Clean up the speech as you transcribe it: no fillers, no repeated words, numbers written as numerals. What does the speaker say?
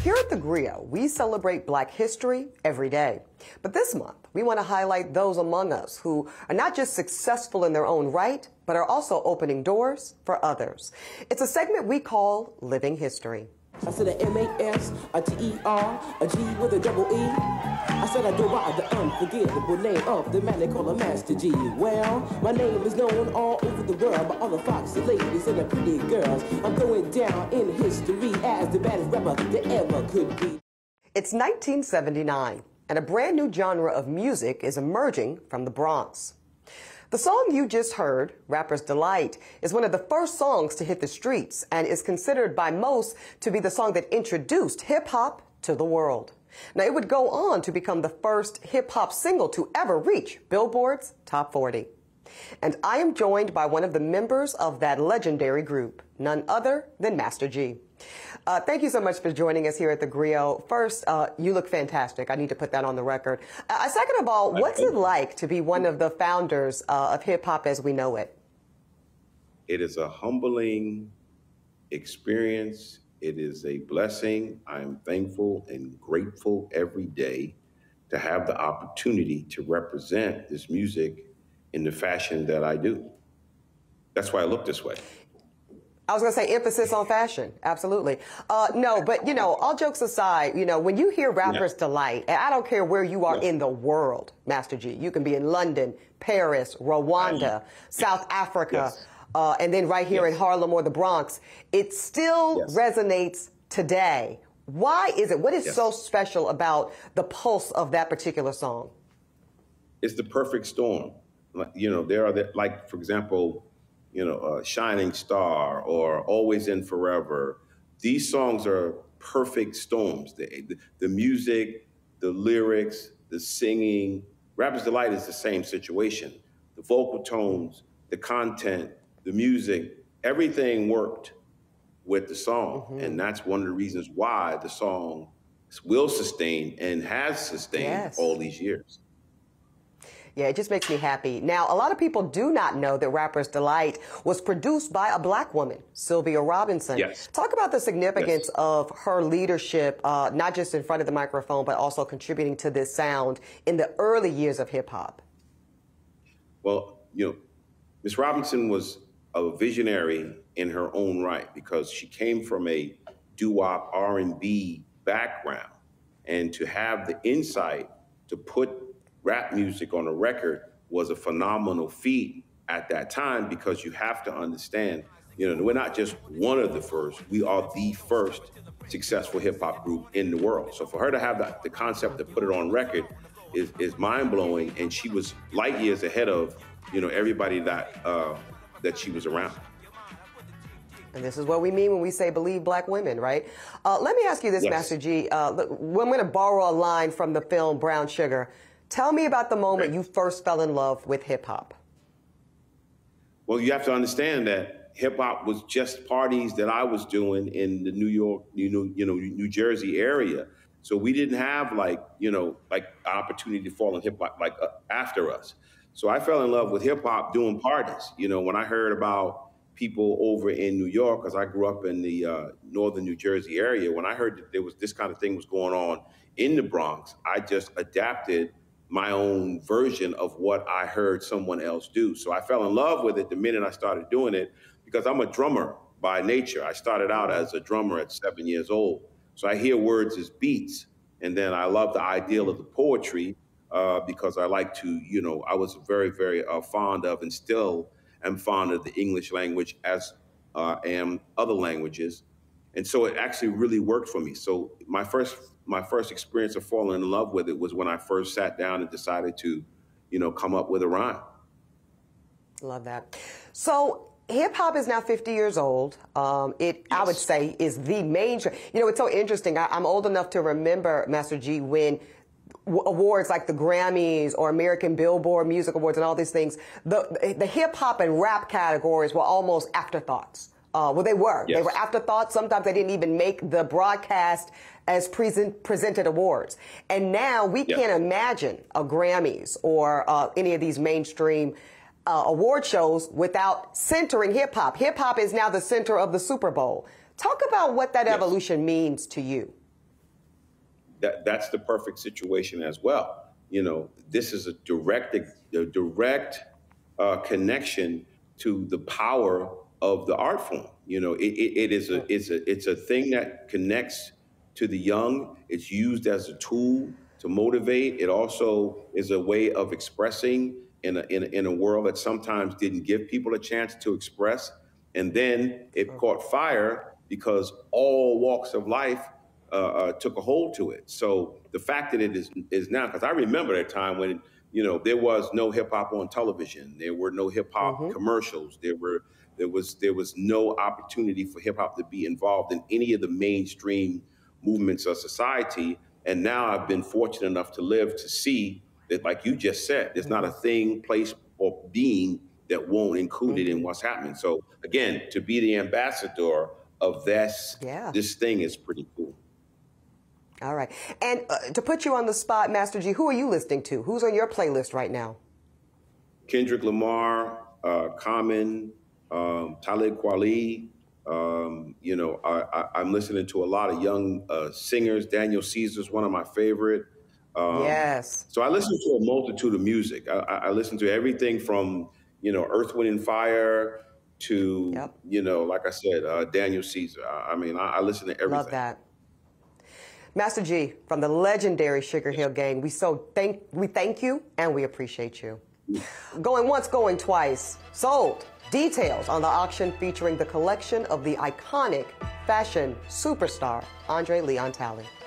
Here at theGrio, we celebrate Black history every day. But this month, we want to highlight those among us who are not just successful in their own right, but are also opening doors for others. It's a segment we call Living History. I said a M-A-S, a T-E-R, a G with a double E. I said I go by the unforgettable name of the man they call a Master G. Well, my name is known all over the world by all the foxy ladies and the pretty girls. I'm going down in history as the baddest rapper that ever could be. It's 1979, and a brand new genre of music is emerging from the Bronx. The song you just heard, Rapper's Delight, is one of the first songs to hit the streets and is considered by most to be the song that introduced hip-hop to the world. Now, it would go on to become the first hip-hop single to ever reach Billboard's Top 40. And I am joined by one of the members of that legendary group, none other than Master G. Thank you so much for joining us here at theGrio. First, you look fantastic. I need to put that on the record. Second of all, what's it like to be one of the founders of hip-hop as we know it? It is a humbling experience. It is a blessing. I am thankful and grateful every day to have the opportunity to represent this music in the fashion that I do. That's why I look this way. I was going to say emphasis on fashion. Absolutely. No, but, all jokes aside, when you hear Rapper's Delight, and I don't care where you are in the world, Master G, you can be in London, Paris, Rwanda, South Africa, and then right here in Harlem or the Bronx, it still resonates today. Why is it? What is so special about the pulse of that particular song? It's the perfect storm. There are, like, for example, Shining Star or Always and Forever. These songs are perfect storms. The music, the lyrics, the singing. Rapper's Delight is the same situation. The vocal tones, the content, the music, everything worked with the song. And that's one of the reasons why the song will sustain and has sustained all these years. Yeah, it just makes me happy. Now, a lot of people do not know that Rapper's Delight was produced by a Black woman, Sylvia Robinson. Talk about the significance of her leadership, not just in front of the microphone, but also contributing to this sound in the early years of hip-hop. Well, Ms. Robinson was a visionary in her own right because she came from a doo-wop R&B background. And to have the insight to put rap music on a record was a phenomenal feat at that time because you have to understand, we're not just one of the first, we are the first successful hip hop group in the world. So for her to have the concept to put it on record is mind blowing. And she was light years ahead of, everybody that she was around. And this is what we mean when we say believe Black women, right? Let me ask you this, Master G. I'm going to borrow a line from the film Brown Sugar. Tell me about the moment you first fell in love with hip-hop. Well, you have to understand that hip-hop was just parties that I was doing in the New York, New Jersey area. So we didn't have like opportunity to fall in hip-hop after us. So I fell in love with hip-hop doing parties. When I heard about people over in New York, because I grew up in the northern New Jersey area, when I heard that there was this kind of thing was going on in the Bronx, I just adapted my own version of what I heard someone else do. So I fell in love with it the minute I started doing it because I'm a drummer by nature. I started out as a drummer at 7 years old. So I hear words as beats. And then I love the ideal of the poetry because I like to, I was very, very fond of and still am fond of the English language as am other languages. And so it actually really worked for me. So my first experience of falling in love with it was when I first sat down and decided to, come up with a rhyme. Love that. So hip-hop is now 50 years old. I would say, is the mainstream. It's so interesting. I'm old enough to remember, Master G, when awards like the Grammys or American Billboard Music Awards and all these things, the hip-hop and rap categories were almost afterthoughts. Well, they were. They were afterthoughts. Sometimes they didn't even make the broadcast as presented awards. And now we can't imagine a Grammys or any of these mainstream award shows without centering hip-hop. Hip-hop is now the center of the Super Bowl. Talk about what that evolution means to you. that's the perfect situation as well. You know, this is a direct connection to the power of the art form. You know, it's a thing that connects to the young. It's used as a tool to motivate. It also is a way of expressing in a world that sometimes didn't give people a chance to express. And then it caught fire because all walks of life took a hold to it. So the fact that it is now, because I remember that time when, you know, there was no hip hop on television, there were no hip hop commercials, there was no opportunity for hip hop to be involved in any of the mainstream movements of society. And now I've been fortunate enough to live to see that, like you just said, there's not a thing, place, or being that won't include it in what's happening. So again, to be the ambassador of this thing is pretty cool. All right. And to put you on the spot, Master G, who are you listening to? Who's on your playlist right now? Kendrick Lamar, Common, Talib Kweli. You know, I'm listening to a lot of young singers. Daniel Caesar's one of my favorite. Yes. So I listen to a multitude of music. I listen to everything from, you know, Earth, Wind, and Fire to, you know, like I said, Daniel Caesar. I mean, I listen to everything. Love that. Master G, from the legendary Sugarhill gang, we thank you and we appreciate you. Going once, going twice. Sold. Details on the auction featuring the collection of the iconic fashion superstar, Andre Leon Talley.